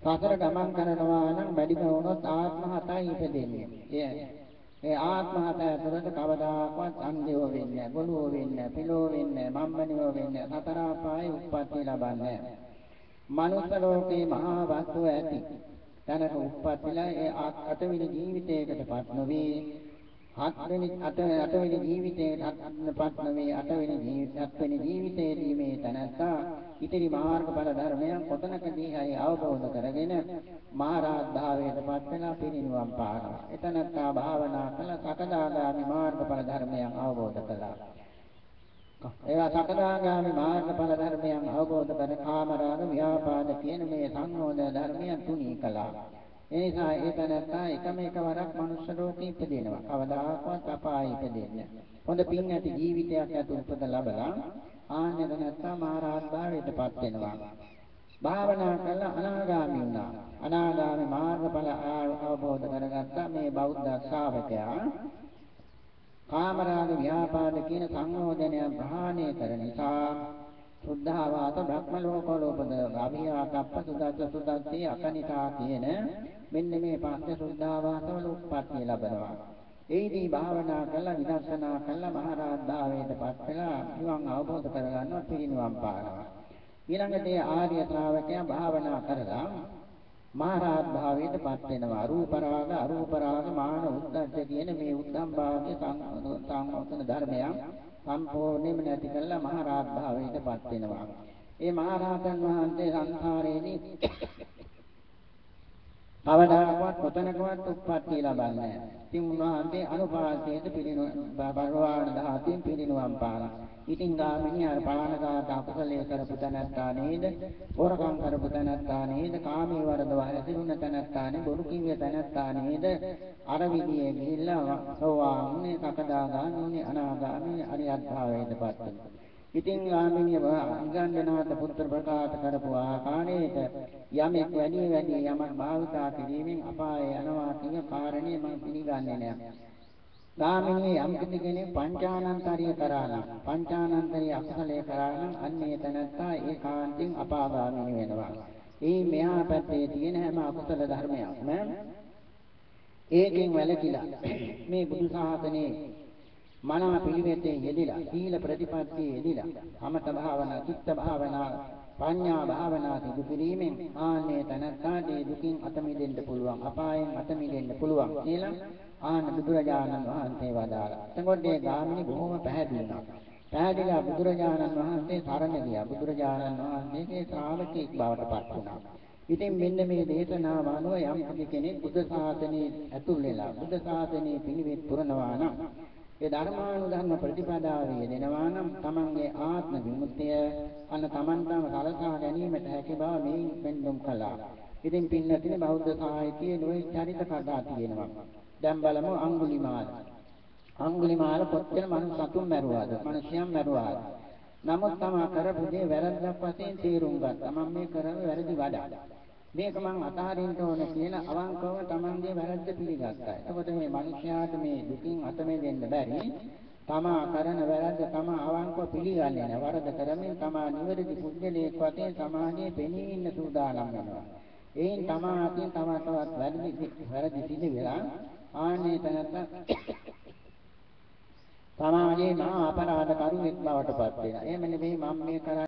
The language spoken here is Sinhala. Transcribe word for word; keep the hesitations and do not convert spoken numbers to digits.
සසර ගමන් කරනවා නම් වැඩිම වුණොත් ආත්ම හතයි ඉපදෙන්නේ. ඒ ඒ ආත්ම හත ඇතුළත කවදාකවත් අන්ධයෝ වෙන්නේ නැහැ, ගොළුෝ වෙන්නේ නැහැ, පිළෝ වෙන්නේ නැහැ, මම්මනියෝ වෙන්නේ නැහැ, සතර ආපායේ උප්පත්ති ලබන්නේ නැහැ. මනුෂ්‍ය ලෝකේ මහා වස්තුව ඇති තැනක උප්පත්තිලා ඒ අටවෙනි ජීවිතයකටපත් නොවේ. හත්වෙනි අට අටවෙනි ජීවිතයටපත් නොවේ. අටවෙනි ජීවිත හත්වෙනි ජීවිතයේදී මේ තැනත්තා ඉතිරි මාර්ගඵල ධර්මයන් කොතනකදී හරි අවබෝධ කරගෙන මහරහත් භාවයටපත් වෙලා පිරිනිවන් පානවා. එතනත්තා භාවනා කළ සකදාගාමි මාර්ගඵල ධර්මයන් අවබෝධ කළා. ඒවා සකදාගාමි මාර්ගඵල ධර්මයන් අවබෝධ කර කාමරාග ව්‍යාපාද කියන මේ සංයෝජන ධර්මයන් තුනී කළා. ඒ නිසා ඒ තැනත්තා එකම එකවරක් මනුෂ්‍ය ලෝකෙ ඉපදෙනවා. කවදාකවත් අපායෙ ඉපදෙන්නේ නැහැ. හොඳ පින් ඇති ජීවිතයක් ඇති උපත ලැබලා ආන්නේ තැනත්තා මහරහත් භාවයටපත් වෙනවා. භාවනා කළා අනාගාමී වුණා. අනාගාමී මාර්ගඵල අවබෝධ කරගත්තා මේ බෞද්ධ ශ්‍රාවකයා. කාමරාග ව්‍යාපාද කියන සංයෝජනයන් ප්‍රහාණය කර නිසා සුද්ධාවාස බ්‍රහ්ම ලෝකවල උපද අභියාකප්ප සුදස්ස සුදස්සී අකනිකා කියන මෙන්න මේ පස්සේ සුද්ධාවාසවල උත්පත්ති ලැබනවා. ඒදී භාවනා කළා විදර්ශනා කළා මහරහත් භාවයටපත් වෙලා නිවන් අවබෝධ කරගන්නවා පිරිනිවන් පානවා. ඊළඟට ආර්ය ශ්‍රාවකයා භාවනා කරලා මහරහත් භාවයටපත් වෙනවා. රූප රාග අරූප රාග මාන උද්දච්ච කියන මේ උද්දම් භාවයේ සංවර්ධන ධර්මයන් සම්පූර්ණයෙන්ම නැති කළා මහරහත් භාවයටපත් වෙනවා. ඒ මහරහතන් වහන්සේ සංසාරයේදී කවදාකවත් කොතනකවත් උත්පත්ති ලබන්නේ නැහැ. ඉතින් උන්වහන්සේ අනුපාතයට පිළිනුවම් බරවාණ දහතින් පිළිනුවම් පාලා. ඉතින් ගාමිණී අර පානකාට අකුසලයේ කරපු තැනැත්තා නේද? හොරකම් කරපු තැනැත්තා නේද? කාමී වරදව හැසිරුණ තැනැත්තා නේද? බොරු කිව්වේ තැනැත්තා නේද? අර විදියේ ගිහිල්ලා සෝවාන්නේ සකදාගාමී අනාගාමී අරියත් භාවයටපත් වෙනවා. ඉතින් ගාමිණී අංගන්නාත පුත්‍ර ප්‍රකාශ කරපු ආකාරයට යමෙක් වැඩි වැඩි යමක් භාවිතා කිරීමෙන් අපායේ යනවා කියන කාරණේ මම පිළිගන්නේ නැහැ. ගාමිණී යම් කෙනෙක් පංචානන්තරිය කරා නම් පංචානන්තරිය අකුසලයේ කරා නම් අන්නේ තනත්තා ඒකාන්තයෙන් අපාගාමී වෙනවා. ඒ මෙහා පැත්තේ තියෙන හැම අකුසල ධර්මයක්ම ඒකෙන් වැළකීලා මේ බුදු සාසනේ මනා පිළිවෙතේ යෙදিলা සීල ප්‍රතිපත්තියේ යෙදিলা සමත භාවනා චිත්ත භාවනා පඤ්ඤා භාවනා සිදු කිරීමෙන් ආන්නේ තනත්තාට දුකින් අත මිදෙන්න පුළුවන් අපායෙන් අත මිදෙන්න පුළුවන් කියලා ආන බුදුරජාණන් වහන්සේ වදාළා. එතකොට මේ ගාමිණී බොහොම පැහැදිලි වුණා. පැහැදිලා බුදුරජාණන් වහන්සේ සරණ ගියා. බුදුරජාණන් වහන්සේගේ ශ්‍රාවකෙක් බවට පත් වුණා. ඉතින් මෙන්න මේ දේශනාව අනුව යම් කෙනෙක් බුද්ධ ශාසනයේ ඇතුල් වෙලා බුද්ධ ශාසනයේ පිළිවෙත් පුරනවා නම් ඒ ධර්මානුධර්ම ප්‍රතිපදාවේ යෙදෙනවා නම් තමන්ගේ ආත්ම විමුක්තිය අන්න තමන්ටම සලසා ගැනීමට හැකි බව මේ පෙන්වුම් කළා. ඉතින් පින්නතිනේ බෞද්ධ සාහිත්‍යයේ නොයේ චරිත කතා තියෙනවා. දැන් බලමු අඟුලිමාල. අඟුලිමාල කොච්චර මනුස්ස සතුන් මැරුවාද? මිනිසයන් මැරුවාද? නමුත් තමා කරපු දේ වැරද්දක් වශයෙන් තේරුම් ගත්තා. මම මේ කරන වැරදි වඩා. මේක මං අතහරින්න ඕන කියලා අවංකව තමන්ගේ වැරද්ද පිළිගත්තා. එතකොට මේ මිනිස්යාට මේ දුකින් අත මෙදෙන්න බැරි. තමා කරන වැරද්ද තමා අවංකව පිළිගන්නේ නැහැ. වරද කරමින් තමා නිවැරදි පුද්ගලයෙක් වශයෙන් සමාජයේ පෙනී ඉන්න සූදානම් වෙනවා. එයින් තමා අතින් තමා තවත් වැරදි වැරදි සිදු වෙලා ආන්නේ තනත්ත සමාජයේ මහා අපරාධ කරුවෙක් බවට පත් වෙනවා. එහෙම නෙවෙයි මම මේ කරන්නේ